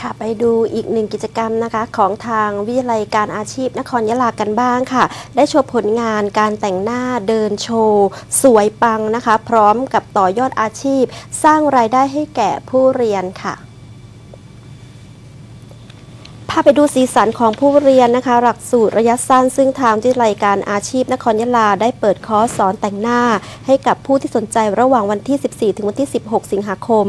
ค่ะไปดูอีกหนึ่งกิจกรรมนะคะของทางวิทยาลัยการอาชีพนครยะลากันบ้างค่ะได้โชว์ผลงานการแต่งหน้าเดินโชว์สวยปังนะคะพร้อมกับต่อยอดอาชีพสร้างรายได้ให้แก่ผู้เรียนค่ะพาไปดูสีสันของผู้เรียนนะคะหลักสูตรระยะสั้นซึ่งทางวิทยาลัยการอาชีพนครยะลาได้เปิดคอร์สสอนแต่งหน้าให้กับผู้ที่สนใจระหว่างวันที่ 14 ถึงวันที่ 16 สิงหาคม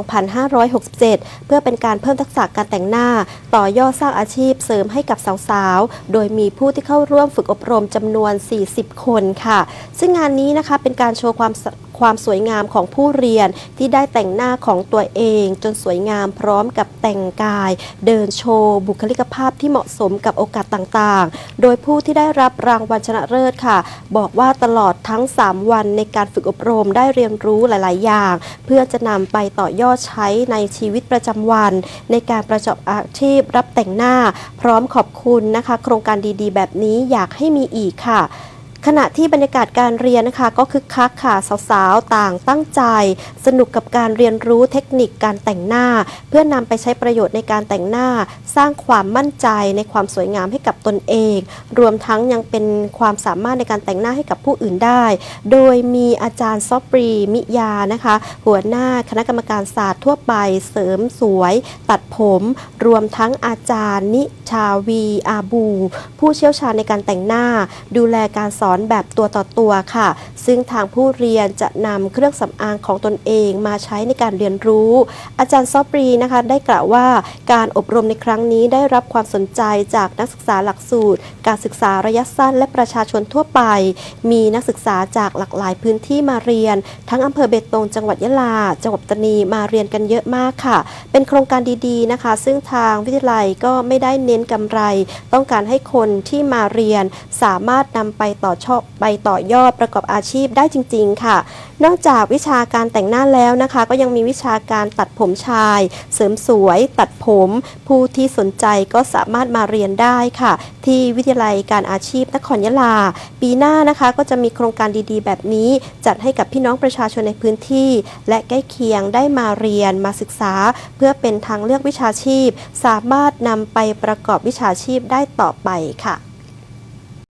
2567 เพื่อเป็นการเพิ่มทักษะการแต่งหน้าต่อยอดสร้างอาชีพเสริมให้กับสาวๆโดยมีผู้ที่เข้าร่วมฝึกอบรมจำนวน 40 คนค่ะซึ่งงานนี้นะคะเป็นการโชว์ความสวยงามของผู้เรียนที่ได้แต่งหน้าของตัวเองจนสวยงามพร้อมกับแต่งกายเดินโชว์บุคลิกภาพที่เหมาะสมกับโอกาสต่างๆโดยผู้ที่ได้รับรางวัลชนะเลิศค่ะบอกว่าตลอดทั้ง3วันในการฝึกอบรมได้เรียนรู้หลายๆอย่างเพื่อจะนำไปต่อยอดใช้ในชีวิตประจำวันในการประกอบอาชีพรับแต่งหน้าพร้อมขอบคุณนะคะโครงการดีๆแบบนี้อยากให้มีอีกค่ะขณะที่บรรยากาศการเรียนนะคะก็คึกคักค่ะสาวๆต่างตั้งใจสนุกกับการเรียนรู้เทคนิคการแต่งหน้าเพื่อนำไปใช้ประโยชน์ในการแต่งหน้าสร้างความมั่นใจในความสวยงามให้กับตนเองรวมทั้งยังเป็นความสามารถในการแต่งหน้าให้กับผู้อื่นได้โดยมีอาจารย์ซอปรีมิยานะคะหัวหน้าคณะกรรมการศาสตร์ทั่วไปเสริมสวยตัดผมรวมทั้งอาจารย์นิชาวีอาบูผู้เชี่ยวชาญในการแต่งหน้าดูแลการสอนแบบตัวต่อตัวค่ะซึ่งทางผู้เรียนจะนำเครื่องสำอางของตนเองมาใช้ในการเรียนรู้อาจารย์ซอปรีนะคะได้กล่าวว่าการอบรมในครั้งนี้ได้รับความสนใจจากนักศึกษาหลักสูตรการศึกษาระยะสั้นและประชาชนทั่วไปมีนักศึกษาจากหลากหลายพื้นที่มาเรียนทั้งอำเภอเบตงจังหวัดยะลาจังหวัดปัตตานีมาเรียนกันเยอะมากค่ะเป็นโครงการดีๆนะคะซึ่งทางวิทยาลัยก็ไม่ได้เน้นกำไรต้องการให้คนที่มาเรียนสามารถนำไปต่อยอดประกอบอาชีพได้จริงๆค่ะนอกจากวิชาการแต่งหน้าแล้วนะคะก็ยังมีวิชาการตัดผมชายเสริมสวยตัดผมผู้ที่สนใจก็สามารถมาเรียนได้ค่ะที่วิทยาลัยการอาชีพนครยะลาปีหน้านะคะก็จะมีโครงการดีๆแบบนี้จัดให้กับพี่น้องประชาชนในพื้นที่และใกล้เคียงได้มาเรียนมาศึกษาเพื่อเป็นทางเลือกวิชาชีพสามารถนำไปประกอบวิชาชีพได้ต่อไปค่ะ